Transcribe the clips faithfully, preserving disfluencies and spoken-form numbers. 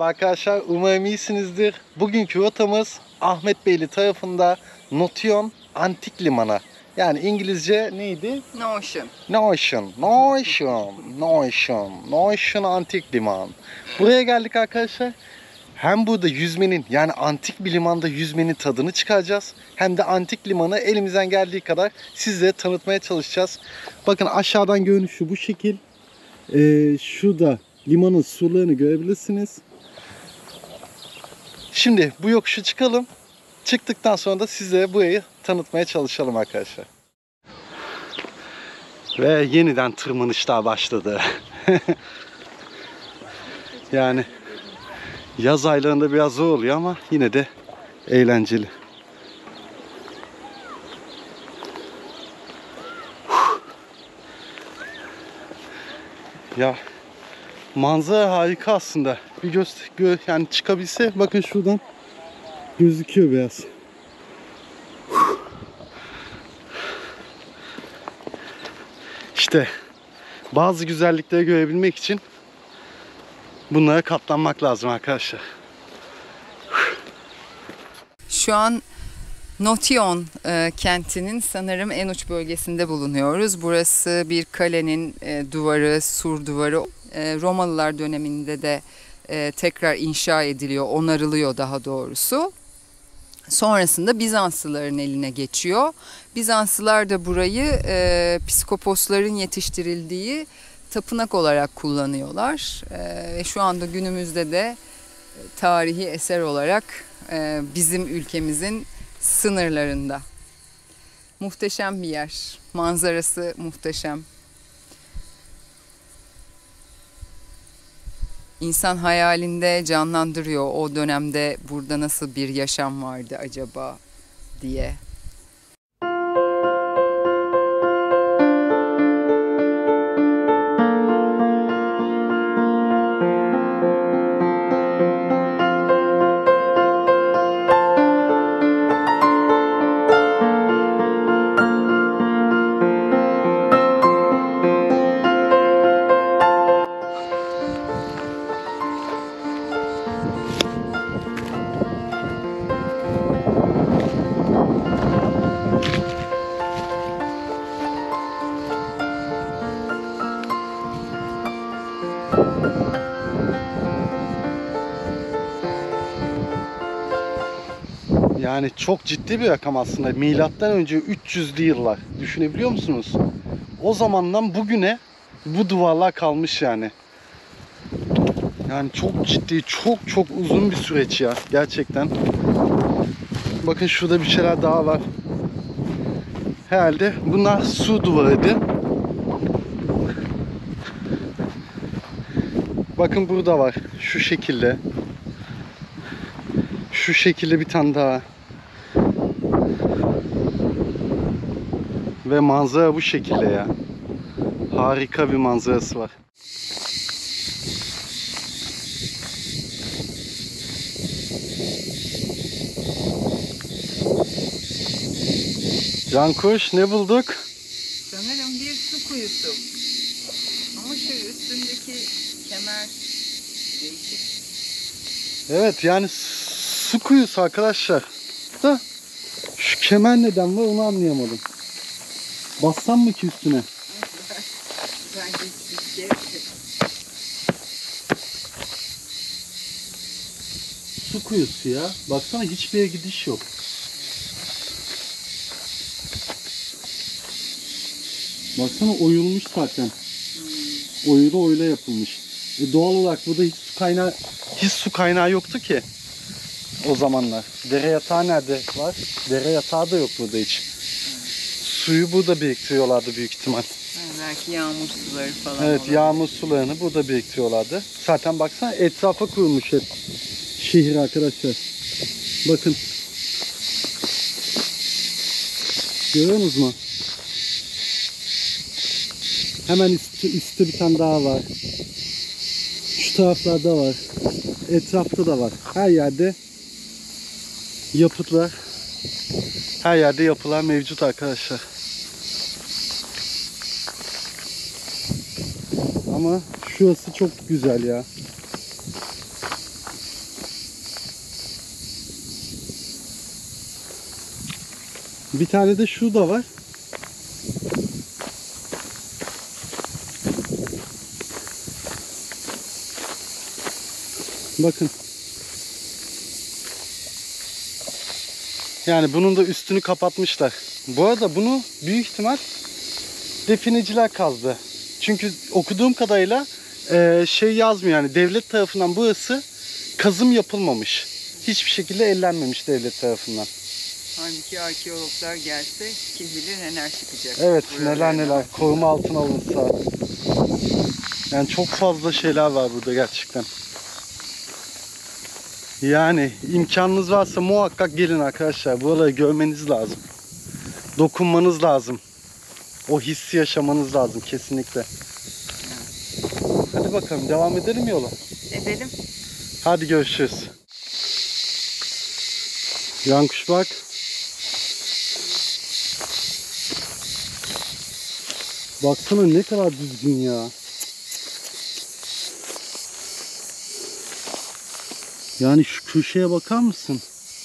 Merhaba arkadaşlar, umarım iyisinizdir. Bugünkü rotamız Ahmetbeyli tarafında Notion Antik Limanı. Yani İngilizce neydi? Notion. Notion, Notion, Notion, Notion Antik Liman. Buraya geldik arkadaşlar. Hem burada yüzmenin, yani antik bir limanda yüzmenin tadını çıkaracağız. Hem de antik limanı elimizden geldiği kadar sizlere tanıtmaya çalışacağız. Bakın aşağıdan görünüşü bu şekil. Ee, şurada limanın surlarını görebilirsiniz. Şimdi bu yokuşu çıkalım. Çıktıktan sonra da sizlere burayı tanıtmaya çalışalım arkadaşlar. Ve yeniden tırmanışlar başladı. Yani yaz aylarında biraz zor oluyor ama yine de eğlenceli. Ya manzara harika aslında. Bir göz gö yani çıkabilse, bakın şuradan gözüküyor biraz. İşte bazı güzellikleri görebilmek için bunlara katlanmak lazım arkadaşlar. Şu an Notion e, kentinin sanırım en uç bölgesinde bulunuyoruz. Burası bir kalenin e, duvarı, sur duvarı. E, Romalılar döneminde de e, tekrar inşa ediliyor, onarılıyor daha doğrusu. Sonrasında Bizanslıların eline geçiyor. Bizanslılar da burayı e, psikoposların yetiştirildiği tapınak olarak kullanıyorlar. E, ve şu anda günümüzde de tarihi eser olarak e, bizim ülkemizin sınırlarında. Muhteşem bir yer. Manzarası muhteşem. İnsan hayalinde canlandırıyor o dönemde burada nasıl bir yaşam vardı acaba diye. Yani çok ciddi bir rakam aslında. Milattan önce üç yüzlü yıllar. Düşünebiliyor musunuz? O zamandan bugüne bu duvarlar kalmış yani. Yani çok ciddi, çok çok uzun bir süreç ya. Gerçekten. Bakın şurada bir şeyler daha var. Herhalde bunlar su duvarıydı. Bakın burada var. Şu şekilde. Şu şekilde bir tane daha. Ve manzara bu şekilde ya. Harika bir manzarası var. Cankuş, ne bulduk? Sanırım bir su kuyusu. Ama şu üstündeki kemer değişik. Evet, yani su kuyusu arkadaşlar. Da şu kemer neden var onu anlayamadım. Bassam mı ki üstüne? Bence bir Su kuyusu ya. Baksana, hiçbir yere gidiş yok. Baksana, oyulmuş zaten. Hmm. Oyulu oyla yapılmış. E doğal olarak burada hiç su kaynağı hiç su kaynağı yoktu ki o zamanlar. Dere yatağı nerede var? Dere yatağı da yok burada hiç. Hmm. Suyu burada biriktiriyorlardı büyük ihtimal. Yani belki yağmur suları falan. Evet, olabilir. yağmur sularını burada biriktiriyorlardı. Zaten baksana, etrafa kurulmuş hep şehir arkadaşlar. Bakın. Görüyor musunuz mu? Hemen üstü, üstte bir tane daha var. Şu taraflarda var. Etrafta da var. Her yerde yapıtlar, her yerde yapılar mevcut arkadaşlar. Ama şurası çok güzel ya. Bir tane de şu da var. Bakın. Yani bunun da üstünü kapatmışlar. Bu arada bunu büyük ihtimal defineciler kazdı. Çünkü okuduğum kadarıyla e, şey yazmıyor, yani devlet tarafından burası kazım yapılmamış. Hiçbir şekilde ellenmemiş devlet tarafından. Halbuki arkeologlar gelse kim bilir neler çıkacak. Evet, Buralardan. neler neler koruma altına alınsa. Yani çok fazla şeyler var burada gerçekten. Yani imkanınız varsa muhakkak gelin arkadaşlar. Buraları görmeniz lazım. Dokunmanız lazım. O hissi yaşamanız lazım kesinlikle. Hadi bakalım devam edelim yola. Edelim. Hadi görüşürüz. Yankuş bak. Baksana ne kadar düzgün ya. Yani şu köşeye bakar mısın?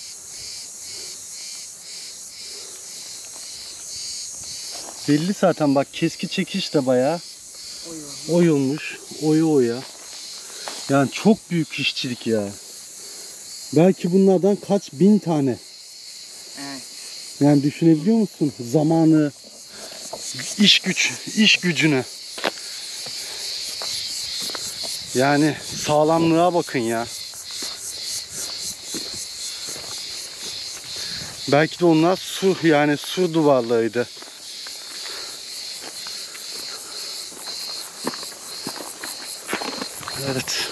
Belli zaten, bak keski çekiş de bayağı oyulmuş. Oyu oya. Yani çok büyük işçilik ya. Belki bunlardan kaç bin tane. Evet. Yani düşünebiliyor musun? Zamanı, iş güç, iş gücünü. Yani sağlamlığa bakın ya. Belki de onlar sur, yani sur duvarlarıydı. Evet.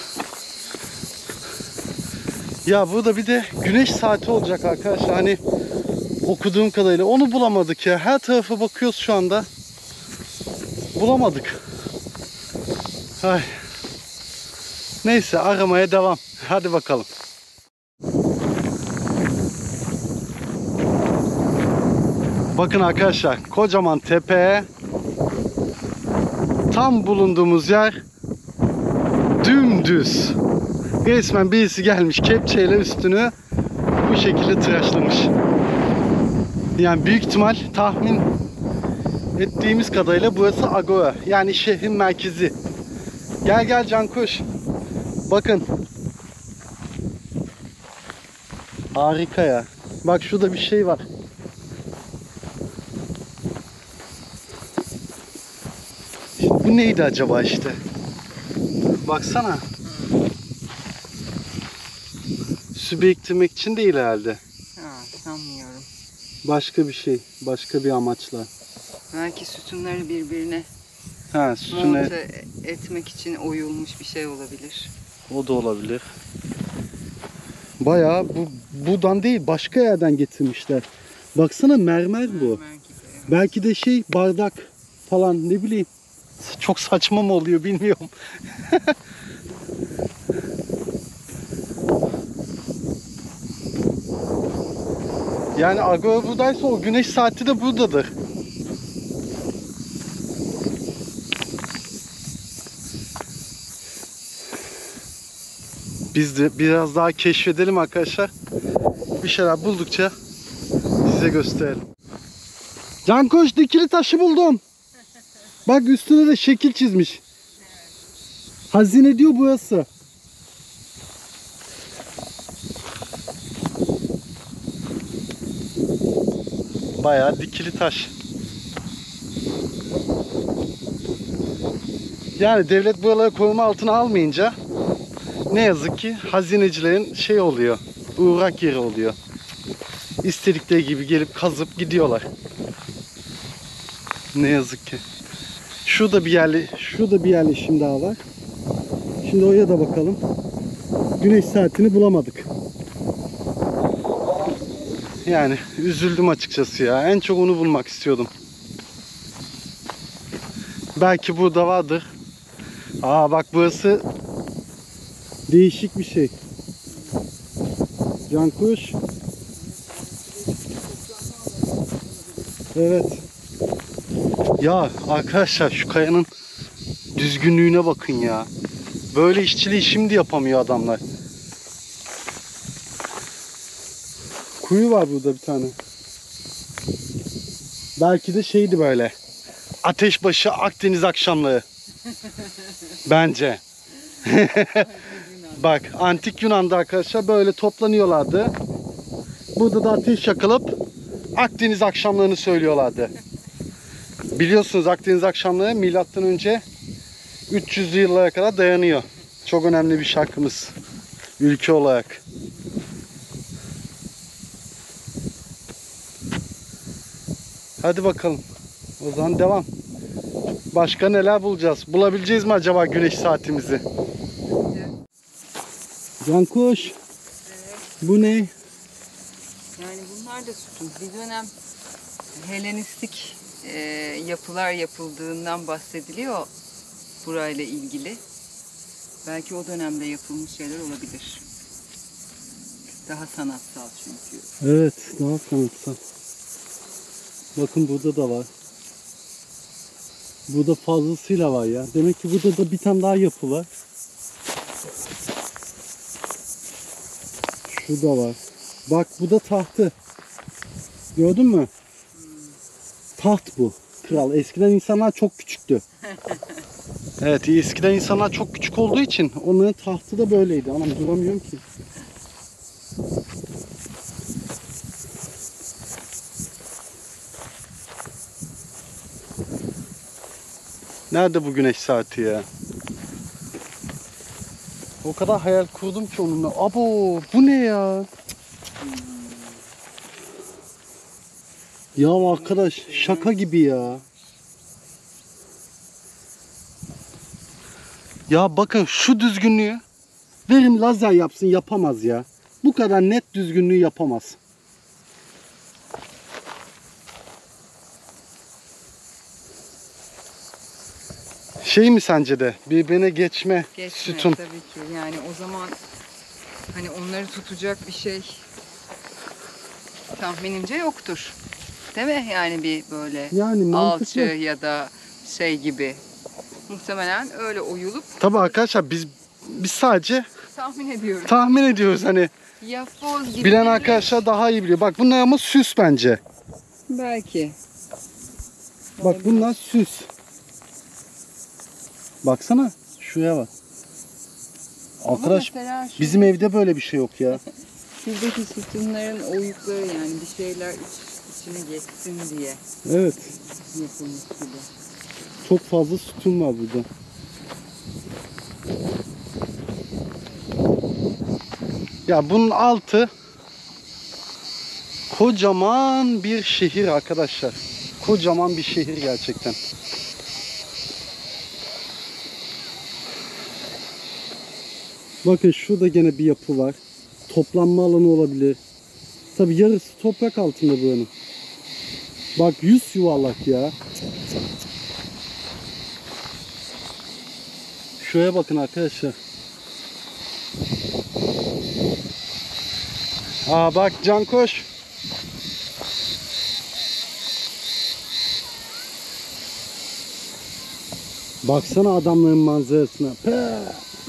Ya burada bir de güneş saati olacak arkadaşlar. Hani okuduğum kadarıyla onu bulamadık ya. Her tarafa bakıyoruz şu anda. Bulamadık. Ay. Neyse, aramaya devam. Hadi bakalım. Bakın arkadaşlar, kocaman tepe. Tam bulunduğumuz yer dümdüz. Resmen birisi gelmiş kepçeyle üstünü bu şekilde tıraşlamış. Yani büyük ihtimal tahmin ettiğimiz kadarıyla burası Agora. Yani şehrin merkezi. Gel gel Cankuş. Bakın. Harika ya. Bak şurada bir şey var. Bu neydi acaba işte? Baksana. Su biriktirmek için değil herhalde. Ha, sanmıyorum. Başka bir şey. Başka bir amaçla. Belki sütunları birbirine Ha, sütüne. monte etmek için oyulmuş bir şey olabilir. O da olabilir. Bayağı bu buradan değil, başka yerden getirmişler. Baksana, mermer bu. Mermer gibi, evet. Belki de şey, bardak falan, ne bileyim. Çok saçma mı oluyor bilmiyorum. Yani Agora buradaysa o güneş saati de buradadır. Biz de biraz daha keşfedelim arkadaşlar. Bir şeyler buldukça size gösterelim. Cankuş, dikili taşı buldum. Bak üstüne de şekil çizmiş. Hazine diyor burası. Bayağı dikili taş. Yani devlet buraları koruma altına almayınca ne yazık ki hazinecilerin şey oluyor, uğrak yeri oluyor. İstedikleri gibi gelip kazıp gidiyorlar. Ne yazık ki. Şurada bir yerli, şurada bir yerleşim daha var. Şimdi oraya da bakalım. Güneş saatini bulamadık. Yani üzüldüm açıkçası ya. En çok onu bulmak istiyordum. Belki burada vardır. Aa bak, burası değişik bir şey. Cankuş. Evet. Ya arkadaşlar, şu kayanın düzgünlüğüne bakın ya. Böyle işçiliği şimdi yapamıyor adamlar. Kuyu var burada bir tane. Belki de şeydi böyle. Ateşbaşı Akdeniz akşamları. Bence. Bak antik Yunan'da arkadaşlar böyle toplanıyorlardı. Burada da ateş yakılıp Akdeniz akşamlarını söylüyorlardı. Biliyorsunuz Akdeniz akşamları milattan önce üç yüzlü yıllara kadar dayanıyor. Çok önemli bir şarkımız. Ülke olarak. Hadi bakalım. O zaman devam. Başka neler bulacağız? Bulabileceğiz mi acaba güneş saatimizi? Cankuş. Evet. Bu ne? Yani bunlar da sütun. Bir dönem Helenistik e, yapılar yapıldığından bahsediliyor burayla ilgili. Belki o dönemde yapılmış şeyler olabilir. Daha sanatsal çünkü. Evet, daha sanatsal. Bakın burada da var. Burada fazlasıyla var ya. Demek ki burada da bir tane daha yapı var. Şurada var. Bak bu da tahtı. Gördün mü? Taht bu. Kral. Eskiden insanlar çok küçüktü. Evet, eskiden insanlar çok küçük olduğu için onların tahtı da böyleydi. Anam duramıyorum ki. Nerede bu güneş saati ya? O kadar hayal kurdum ki onunla. Abo bu ne ya? Ya arkadaş şaka gibi ya. Ya bakın şu düzgünlüğü verin lazer yapsın, yapamaz ya. Bu kadar net düzgünlüğü yapamaz. Şey mi sence de birbirine geçme, Geçme sütun? tabii ki. Yani o zaman hani onları tutacak bir şey tahminimce yoktur. Değil mi? Yani bir böyle Yani mantıklı. alçı ya da şey gibi. Muhtemelen öyle oyulup Tabii arkadaşlar biz biz sadece tahmin ediyorum. tahmin ediyoruz hani. Yapoz gibi. Bilen bir- arkadaşlar daha iyi biliyor. Bak bunlar ama süs bence. Belki. Bak bunlar süs. Baksana şuraya bak. Ama Arkadaş mesela şu- bizim evde böyle bir şey yok ya. şuradaki sütunların oyukları yani bir şeyler iç, içine geçsin diye Evet. yapılmış gibi. Çok fazla sütun var burada. Ya bunun altı kocaman bir şehir arkadaşlar. Kocaman bir şehir gerçekten. Bakın şurada gene bir yapı var. Toplanma alanı olabilir. Tabi yarısı toprak altında buranın. Bak yüz yuvarlak ya. Şuraya bakın arkadaşlar. Aa bak Cankoş. Baksana adamların manzarasına. Pee.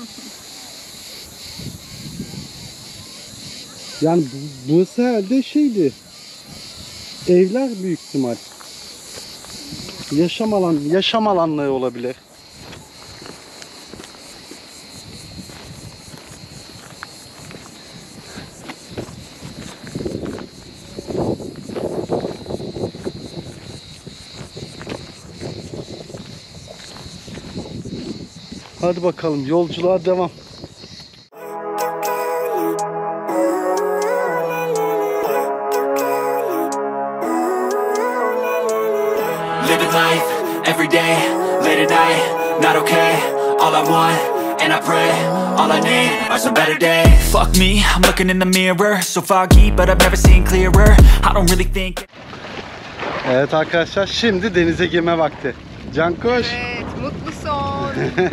Yani bu, burası herhalde şeydi. Evler büyük ihtimal. Yaşam alan, yaşam alanları olabilir. Hadi bakalım yolculuğa devam. Living life, every day, late at night, not okay. All I want, and I pray, all I need are some better days. Fuck me, I'm looking in the mirror, so foggy, but I've never seen clearer. I don't really think. Evet arkadaşlar şimdi denize girme vakti. Cankoş. Evet, mutlu son.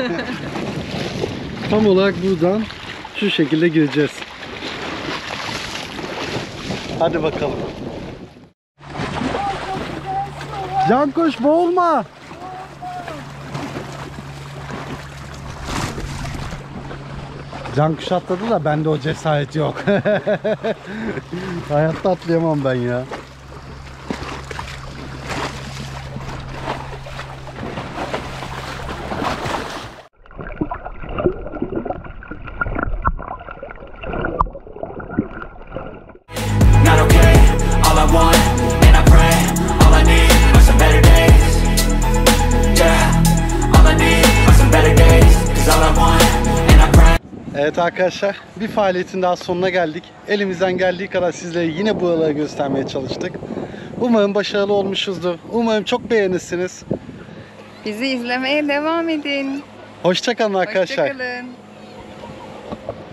Tam olarak buradan şu şekilde gireceğiz. Hadi bakalım. Cankoş boğulma. Cankuş atladı da bende o cesaret yok. Hayatta atlayamam ben ya. Evet arkadaşlar, bir faaliyetin daha sonuna geldik. Elimizden geldiği kadar sizlere yine buraları göstermeye çalıştık. Umarım başarılı olmuşuzdur. Umarım çok beğenirsiniz. Bizi izlemeye devam edin. Hoşça kalın arkadaşlar. Hoşçakalın.